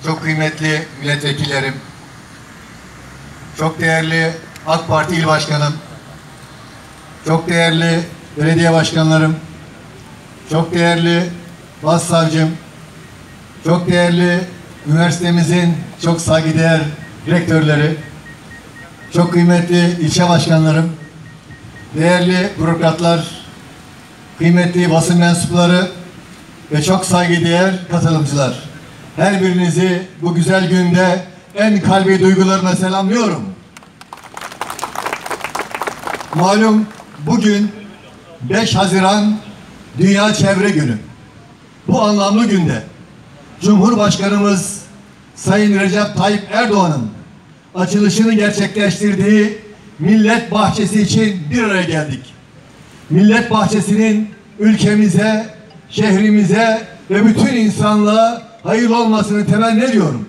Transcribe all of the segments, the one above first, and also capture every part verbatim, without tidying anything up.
çok kıymetli milletvekillerim, çok değerli AK Parti İl Başkanım, çok değerli belediye başkanlarım, çok değerli başsavcım, çok değerli üniversitemizin çok saygıdeğer rektörleri, çok kıymetli ilçe başkanlarım, değerli bürokratlar, kıymetli basın mensupları ve çok saygıdeğer katılımcılar. Her birinizi bu güzel günde en kalbi duygularına selamlıyorum. Malum bugün beş Haziran Dünya Çevre Günü. Bu anlamlı günde Cumhurbaşkanımız Sayın Recep Tayyip Erdoğan'ın açılışını gerçekleştirdiği Millet Bahçesi için bir araya geldik. Millet Bahçesi'nin ülkemize, şehrimize ve bütün insanlığa hayırlı olmasını temenni ediyorum.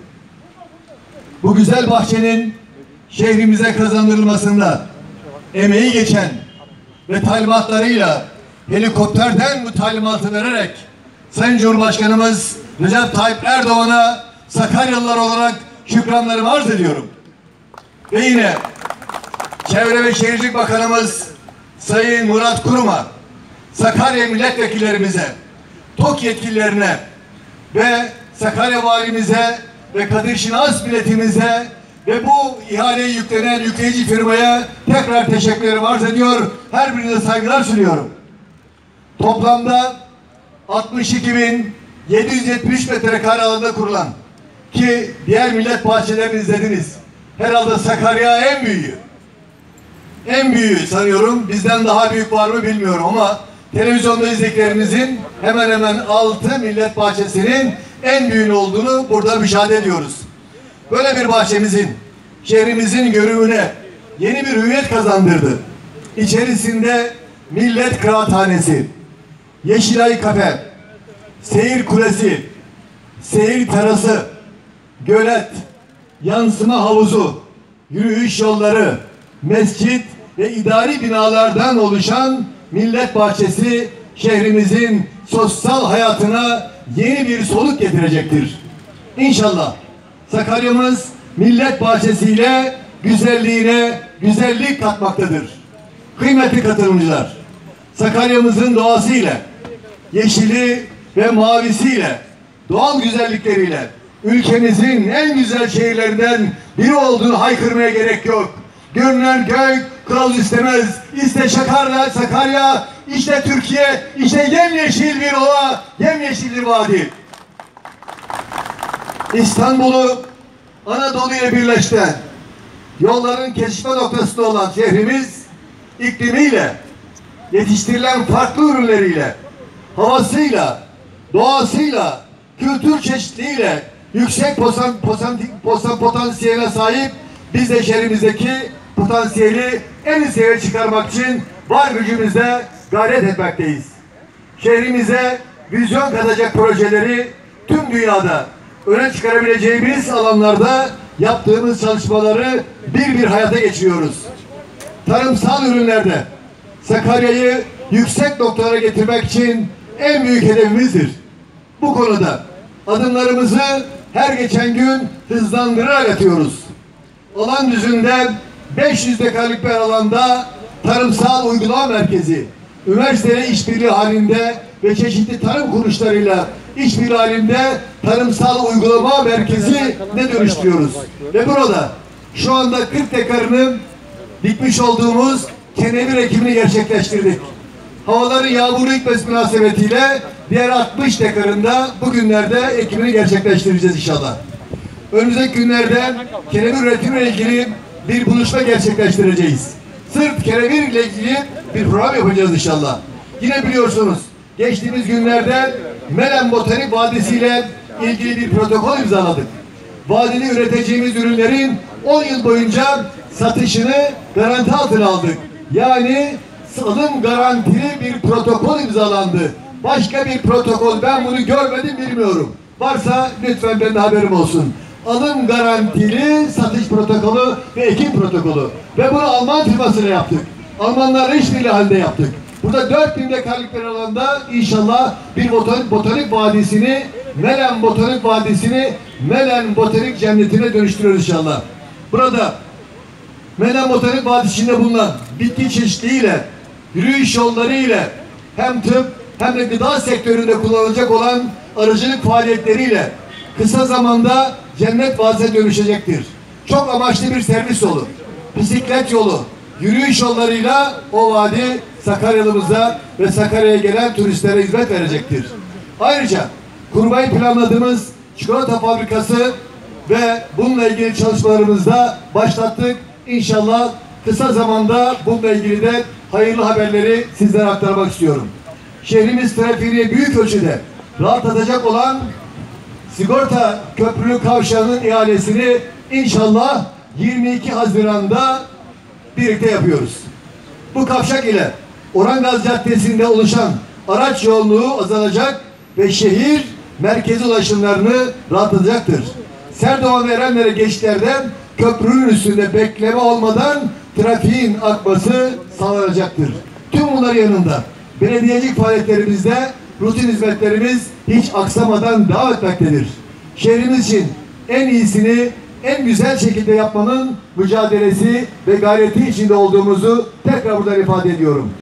Bu güzel bahçenin şehrimize kazandırılmasında emeği geçen ve talimatlarıyla helikopterden bu talimatı vererek Sayın Cumhurbaşkanımız Recep Tayyip Erdoğan'a Sakaryalılar olarak şükranlarımı arz ediyorum. Ve yine Çevre ve Şehircilik Bakanımız Sayın Murat Kurum'a, Sakarya milletvekillerimize, TOK yetkililerine ve Sakarya valimize ve Kadir Şinas milletimize ve bu ihaleye yüklenen yükleyici firmaya tekrar teşekkürlerimi arz ediyor. Her birine saygılar sunuyorum. Toplamda altmış iki bin yedi yüz yetmiş üç metrekare alanda kurulan ki diğer millet bahçelerini izlediniz. Herhalde Sakarya en büyüğü. En büyüğü sanıyorum. Bizden daha büyük var mı bilmiyorum ama televizyonda izlediklerimizin hemen hemen altı millet bahçesinin en büyüğü olduğunu burada müşahede ediyoruz. Böyle bir bahçemizin şehrimizin görünümüne yeni bir hüviyet kazandırdı. İçerisinde Millet Kıraathanesi, Yeşilay Kafe, Seyir Kulesi, Seyir Terası, gölet, yansıma havuzu, yürüyüş yolları, mescit ve idari binalardan oluşan Millet Bahçesi şehrimizin sosyal hayatına yeni bir soluk getirecektir. İnşallah Sakarya'mız Millet Bahçesi'yle güzelliğine güzellik katmaktadır. Kıymetli katılımcılar, Sakarya'mızın doğasıyla, yeşili ve mavisiyle, doğal güzellikleriyle ülkemizin en güzel şehirlerinden biri olduğunu haykırmaya gerek yok. Görünen köy kılavuz istemez. İşte Sakarya, Sakarya, işte Türkiye, işte yemyeşil bir ova, yemyeşil bir vadi. İstanbul'u Anadolu ile birleştiren, yolların kesişme noktasında olan şehrimiz iklimiyle, yetiştirilen farklı ürünleriyle, havasıyla, doğasıyla, kültür çeşitliliğiyle yüksek posan, posan, posan, potansiyele sahip. Biz de şehrimizdeki potansiyeli en iyi seviyeye çıkarmak için var gücümüzle gayret etmekteyiz. Şehrimize vizyon katacak projeleri tüm dünyada öne çıkarabileceğimiz alanlarda yaptığımız çalışmaları bir bir hayata geçiriyoruz. Tarımsal ürünlerde Sakarya'yı yüksek noktalara getirmek için en büyük hedefimizdir. Bu konuda adımlarımızı her geçen gün hızlandırarak atıyoruz. Alan düzünde beş yüz dekalık bir alanda tarımsal uygulama merkezi, üniversiteyle işbirliği halinde ve çeşitli tarım kuruluşlarıyla işbirliği halinde tarımsal uygulama merkezi ne dönüştürüyoruz. Ve burada şu anda kırk dekarını dikmiş olduğumuz kenevir ekimini gerçekleştirdik. Havaların yağmurlu gitmesi münasebetiyle diğer altmış dekarında bugünlerde ekimini gerçekleştireceğiz inşallah. Önümüzdeki günlerde kenevir üretimiyle ilgili bir buluşma gerçekleştireceğiz. Sırf kenevir ile ilgili bir program yapacağız inşallah. Yine biliyorsunuz geçtiğimiz günlerde Melen Botanik Vadisi ile ilgili bir protokol imzaladık. Vadide üreteceğimiz ürünlerin on yıl boyunca satışını garanti altına aldık. Yani alım garantili bir protokol imzalandı. Başka bir protokol ben bunu görmedim bilmiyorum. Varsa lütfen benim haberim olsun. Alım garantili satış protokolü ve ekim protokolü. Ve bunu Alman firmasıyla yaptık. Almanlarla işbirliği halinde yaptık. Burada dört bin dekalık bir alanda inşallah bir botanik, botanik vadisini, Melen Botanik Vadisi'ni Melen Botanik Cenneti'ne dönüştürüyoruz inşallah. Burada Melen Botanik Vadisi'nde bulunan bitki çeşitliliğiyle, yürüyüş yolları ile hem tıp hem de gıda sektöründe kullanılacak olan arıcılık faaliyetleriyle kısa zamanda cennet vadisine dönüşecektir. Çok amaçlı bir servis yolu, bisiklet yolu, yürüyüş yollarıyla o vadi Sakarya'mıza ve Sakarya'ya gelen turistlere hizmet verecektir. Ayrıca kurmayı planladığımız çikolata fabrikası ve bununla ilgili çalışmalarımızda başlattık. İnşallah kısa zamanda bununla ilgili de hayırlı haberleri sizlere aktarmak istiyorum. Şehrimiz trafiğini büyük ölçüde rahatlatacak olan sigorta köprülü kavşağının ihalesini inşallah yirmi iki Haziran'da birlikte yapıyoruz. Bu kavşak ile Orangaz Caddesi'nde oluşan araç yoğunluğu azalacak ve şehir merkezi ulaşımlarını rahatlatacaktır. Serdoğan ve Erenlere geçişlerden köprünün üstünde bekleme olmadan trafiğin akması sağlanacaktır. Tüm bunlar yanında belediyecilik faaliyetlerimizde rutin hizmetlerimiz hiç aksamadan devam etmektedir. Şehrimiz için en iyisini en güzel şekilde yapmanın mücadelesi ve gayreti içinde olduğumuzu tekrar buradan ifade ediyorum.